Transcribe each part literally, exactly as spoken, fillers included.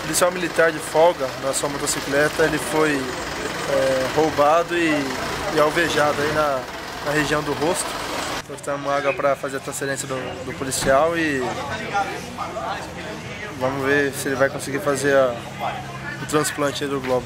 policial militar de folga na sua motocicleta, ele foi é, roubado e, e alvejado aí na, na região do rosto. Nós estamos água para fazer a transferência do, do policial e vamos ver se ele vai conseguir fazer a, o transplante aí do globo.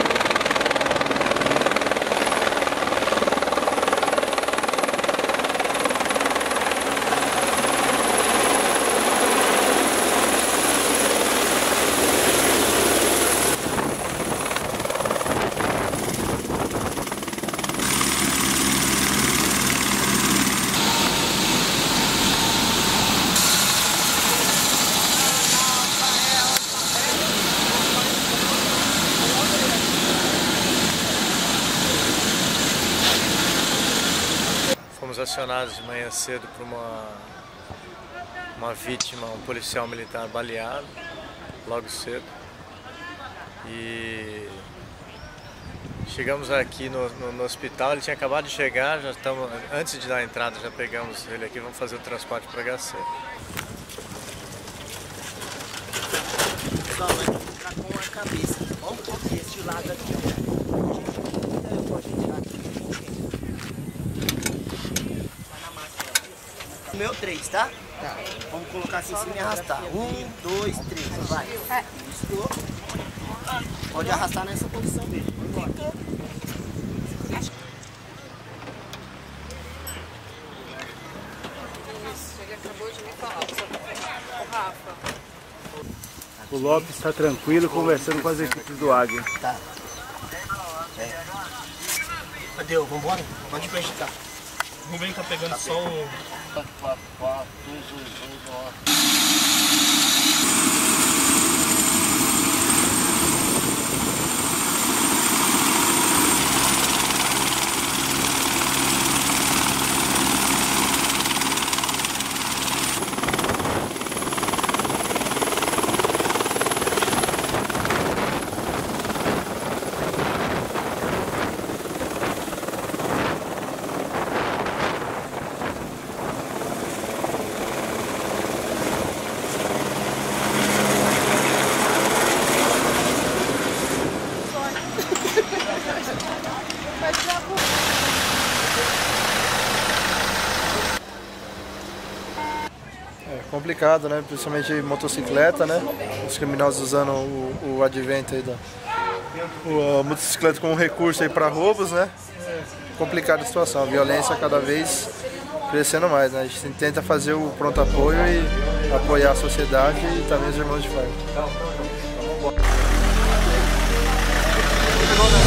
Fomos acionados de manhã cedo por uma, uma vítima, um policial militar baleado, logo cedo. E chegamos aqui no, no, no hospital, ele tinha acabado de chegar, já estamos, antes de dar a entrada já pegamos ele aqui, vamos fazer o transporte para H C. Pessoal, vai entrar com a cabeça, tá bom? Esse lado aqui, ó. Pode tirar aqui. Meu três, tá? Tá. Vamos colocar aqui em cima e arrastar. Um, dois, três, vai. Isso. Pode arrastar nessa posição mesmo. Vamos embora. Ele acabou de me falar, o Rafa. O Lopes está tranquilo conversando com as equipes do Águia. Tá. É. Adeus, vambora? Pode agitar. O Rubem tá pegando só o... É complicado, né? Principalmente motocicleta, né? Os criminosos usando o, o advento aí da o, a motocicleta como recurso aí para roubos, né? É complicada a situação, a violência cada vez crescendo mais, né? A gente tenta fazer o pronto apoio e apoiar a sociedade e também os irmãos de farda.